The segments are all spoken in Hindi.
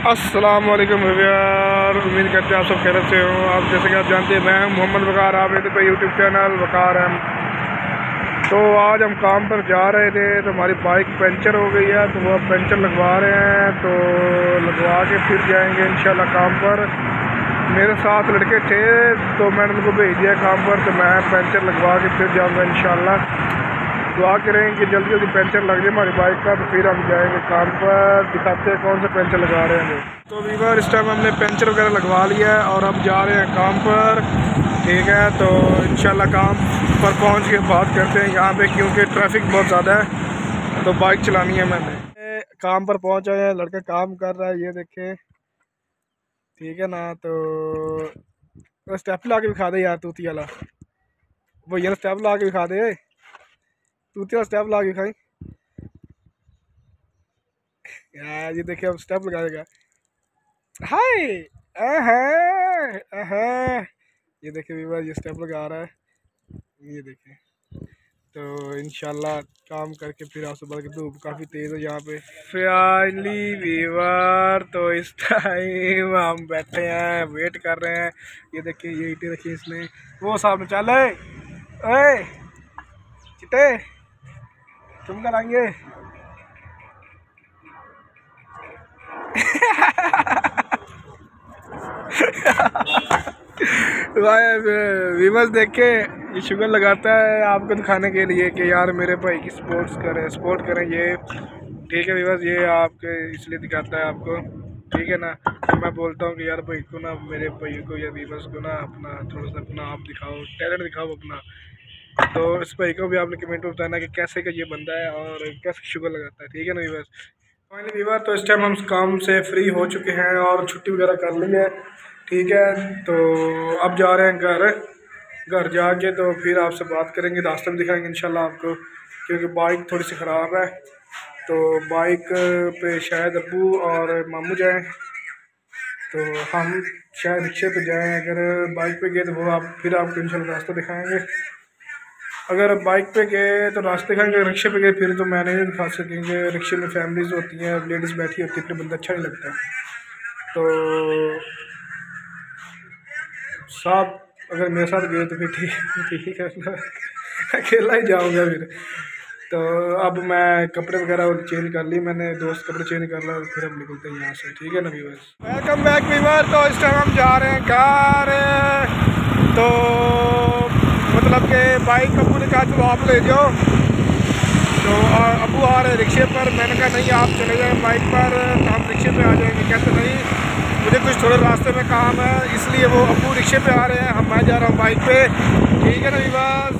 अस्सलाम वालेकुम यार, उम्मीद करते हैं आप सब खैरियत से हो। आप जैसे कि आप जानते हैं मैं हूं मोहम्मद वकार, आप मेरे पे यूट्यूब चैनल वकार है। तो आज हम काम पर जा रहे थे तो हमारी बाइक पंचर हो गई है, तो वो पंचर लगवा रहे हैं। तो लगवा के फिर जाएंगे इंशाल्लाह काम पर। मेरे साथ लड़के थे तो मैंने उनको भेज दिया काम पर, तो मैं पंचर लगवा के फिर जाऊँगा इंशाल्लाह। दुआ करें कि जल्दी जल्दी पंचर लग जाए हमारी बाइक का, तो फिर हम जाएंगे काम पर। दिखाते हैं कौन सा पंचर लगा रहे हैं। तो वीवर इस टाइम हमने पंचर वगैरह लगवा लिया है और अब जा रहे हैं काम पर। ठीक है, तो इंशाल्लाह काम पर पहुंच के बात करते हैं यहाँ पे, क्योंकि ट्रैफिक बहुत ज़्यादा है तो बाइक चलानी है मैंने। काम पर पहुँच आए हैं, लड़का काम कर रहा है, ये देखें। ठीक है ना, तो स्टेप ला के दिखा दे यार, तूती वाला भैया स्टेप ला के दिखा दे, तूती वाला स्टेप ला के दिखाई यार। ये देखिए अब स्टेप लगाएगा। हाय ये देखिए वीवर, ये स्टेप लगा रहा है, ये देखिए। तो इंशाल्लाह काम करके फिर आपसे बात करते। धूप काफ़ी तेज़ है यहाँ पे। फाइनली वीवर, तो इस टाइम हम बैठे हैं, वेट कर रहे हैं। ये देखिए ये ईंटें रखी इसने, वो सामने चल ओए चिट्टे तुम क्या लाएंगे विमस देख के ये शुगर लगाता है आपको दिखाने के लिए कि यार मेरे भाई की सपोर्ट करें ये। ठीक है विमस, ये आपके इसलिए दिखाता है आपको। ठीक है ना, तो मैं बोलता हूँ कि यार भाई को ना, मेरे भाई को या विमस को ना अपना थोड़ा सा अपना आप दिखाओ, टैलेंट दिखाओ अपना। तो इस भाई को भी आपने कमेंट में बताना कि कैसे का ये बंदा है और कैसे शुगर लगाता है। ठीक है ना विमस। फाइनली विवर, तो इस टाइम हम काम से फ्री हो चुके हैं और छुट्टी वगैरह कर ली है। ठीक है, तो अब जा रहे हैं घर जाके तो फिर आपसे बात करेंगे, रास्ते में दिखाएंगे इंशाल्लाह आपको, क्योंकि बाइक थोड़ी सी ख़राब है। तो बाइक पे शायद अब्बू और मामू जाएं, तो हम शायद रिक्शे पे जाएं। अगर बाइक पे गए तो वो फिर आपको इंशाल्लाह रास्ता दिखाएंगे। अगर बाइक पे गए तो रास्ते दिखाएंगे, रिक्शे पे गए फिर तो मैं नहीं दिखा सकेंगे। रिक्शे में फैमिलीज होती हैं, लेडीज़ बैठी होती है, फिर बंदा अच्छा नहीं लगता। तो साहब अगर मेरे साथ गए तो फिर ठीक है अकेला ही जाऊंगा फिर। तो अब मैं कपड़े वगैरह चेंज कर ली मैंने, दोस्त कपड़े चेंज कर ला, फिर हम निकलते हैं यहाँ से। ठीक है ना व्यूअर्स, वेलकम बैक व्यूअर। तो इस टाइम हम जा रहे हैं घर। तो मतलब कि बाइक अबू ने कहा चलो आप ले जाओ, तो अबू आ रहे रिक्शे पर। मैंने कहा नहीं आप चले जाएँ बाइक पर, तो हम रिक्शे पे आ जाएंगे। कहते नहीं मुझे कुछ थोड़े रास्ते में काम है, इसलिए वो अबू रिक्शे पे आ रहे हैं, मैं जा रहा हूँ बाइक पे। ठीक है ना विवास।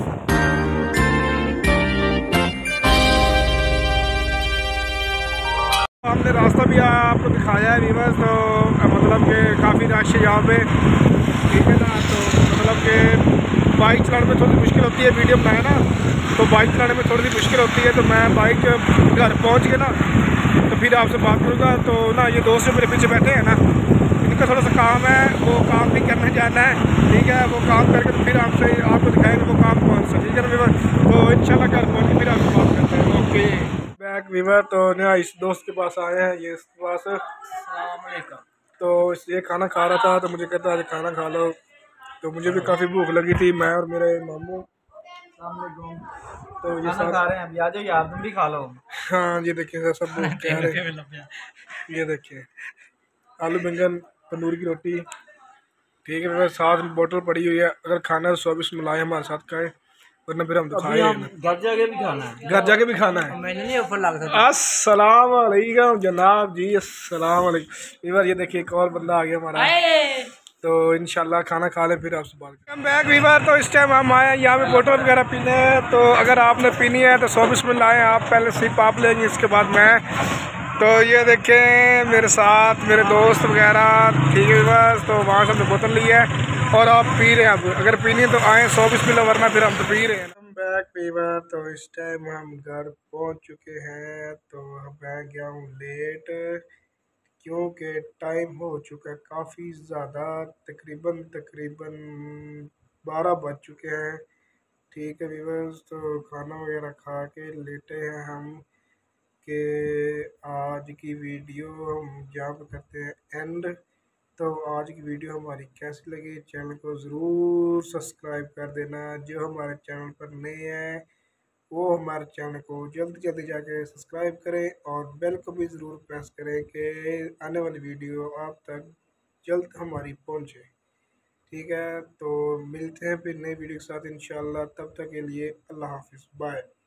हमने रास्ता भी आपको दिखाया है विवास, तो मतलब कि काफ़ी रश है यहाँ पे। ठीक है ना, तो मतलब कि बाइक चलाने में थोड़ी मुश्किल होती है, वीडियो बनाया ना, तो बाइक चलाने में थोड़ी सी मुश्किल होती है। तो मैं बाइक घर पहुँच के ना तो फिर आपसे बात करूँगा। तो ना ये दोस्त जो मेरे पीछे बैठे हैं ना, इनका थोड़ा सा काम है, वो काम भी करने जाना है। ठीक है, वो काम करके तो फिर आपको दिखाएंगे वो काम कौन सा। ठीक है ना वीवर, तो इंशाल्लाह घर पहुँच के फिर आपसे बात करते हैं। ओके बैक वीवर, तो ना इस दोस्त के पास आए हैं, ये इसके पास। तो ये खाना खा रहा था, तो मुझे कहता है खाना खा लो। तो मुझे भी काफ़ी भूख लगी थी, मैं और मेरे मामू। तो ये सब खा रहे हैं, आ जाओ यार तुम भी खा लो। हाँ ये देखिए सब भूख क्या रहे। ये देखिए आलू बैंगन तंदूर की रोटी। ठीक है, मेरे साथ में बोतल पड़ी हुई है, अगर खाना है तो 24 मलाई हमारे साथ खाए, वरना फिर हम तो खाए। घर जाके भी खाना है, घर जाके भी खाना है। मैंने नहीं ऑफर लग सकता। अस्सलाम वालेकुम जनाब जी, अस्सलाम वालेकुम। वीवर ये देखिए एक और बंदा आ गया हमारा, तो इंशाल्लाह खाना खा ले फिर आपसे बात करें। बैक वीवर, तो इस टाइम हम आए हैं यहाँ पे बोतल वगैरह पीने। तो अगर आपने पीनी है तो 24 में लाएँ आप, पहले सिप आप लेंगे, इसके बाद मैं। तो ये देखें मेरे साथ मेरे दोस्त वगैरह। ठीक है बस, तो वहाँ से हमने बोतल ली है और आप पी रहे हैं। अब अगर पीनी है तो आए 120 मिला, वरना फिर हम तो पी रहे हैं। बैक फीवर, तो इस टाइम हम घर पहुँच चुके हैं। तो मैं गया हूँ लेट, क्योंकि टाइम हो चुका है काफ़ी ज़्यादा, तकरीबन 12 बज चुके हैं। ठीक है व्यूअर्स, तो खाना वगैरह खा के लेटे हैं हम। कि आज की वीडियो हम यहाँ पर करते हैं एंड। तो आज की वीडियो हमारी कैसी लगी, चैनल को ज़रूर सब्सक्राइब कर देना। जो हमारे चैनल पर नए हैं वो हमारे चैनल को जल्दी जल्दी जाके सब्सक्राइब करें और बेल को भी ज़रूर प्रेस करें कि आने वाली वीडियो आप तक जल्द हमारी पहुंचे। ठीक है, तो मिलते हैं फिर नई वीडियो के साथ इंशाल्लाह। तब तक के लिए अल्लाह हाफिज़, बाय।